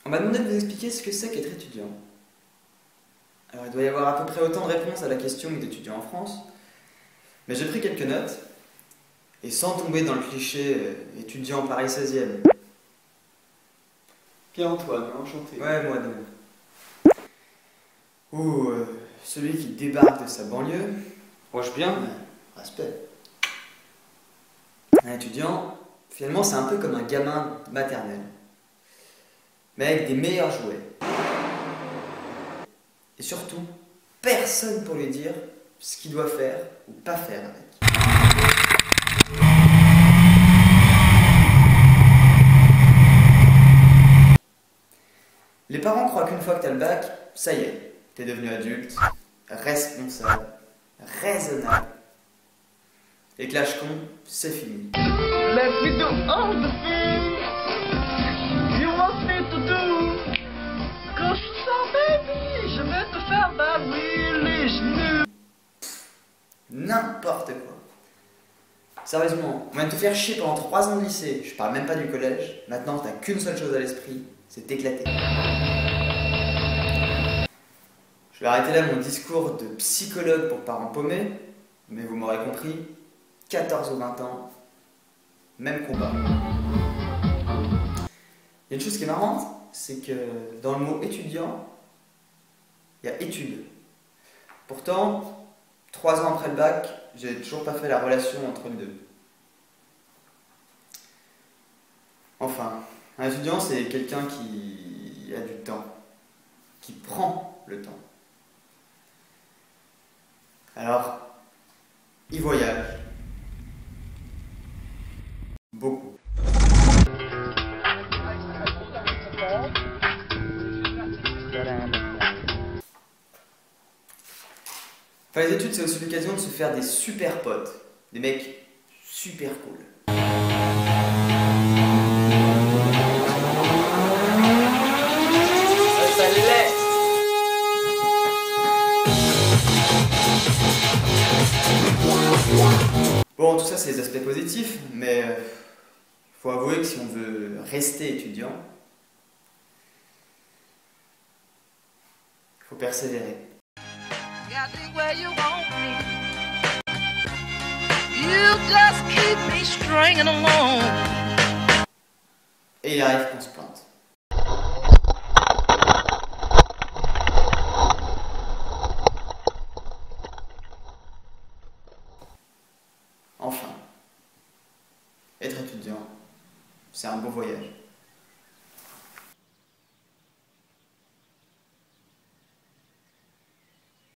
On m'a demandé de vous expliquer ce que c'est qu'être étudiant. Alors il doit y avoir à peu près autant de réponses à la question que d'étudiants en France, mais j'ai pris quelques notes, et sans tomber dans le cliché étudiant Paris 16e. Pierre-Antoine, enchanté. Ouais, moi de même. Ou celui qui débarque de sa banlieue. Proche bien. Ouais, respect. Un étudiant, finalement, c'est un peu comme un gamin maternel, mais avec des meilleurs jouets. Et surtout, personne pour lui dire ce qu'il doit faire ou pas faire avec. Les parents croient qu'une fois que t'as le bac, ça y est, t'es devenu adulte, responsable, raisonnable. Et que l'âge con, c'est fini. Let me do all the things you want me to do. Quand je sors, baby, je vais te faire babouiller les genoux. N'importe quoi. Sérieusement, on vient de te faire chier pendant 3 ans de lycée, je parle même pas du collège, maintenant t'as qu'une seule chose à l'esprit, c'est t'éclater. Je vais arrêter là mon discours de psychologue pour parents paumés, mais vous m'aurez compris, 14 ou 20 ans, même combat. Il y a une chose qui est marrante, c'est que dans le mot étudiant, il y a étude. Pourtant, 3 ans après le bac, j'ai toujours pas fait la relation entre les deux. Enfin, un étudiant, c'est quelqu'un qui a du temps, qui prend le temps. Alors, il voyage. Beaucoup. Faire les études, c'est aussi l'occasion de se faire des super potes, des mecs super cool. Ça l'est. Bon, tout ça, c'est les aspects positifs, mais faut avouer que si on veut rester étudiant, il faut persévérer. Et il arrive qu'on se plante.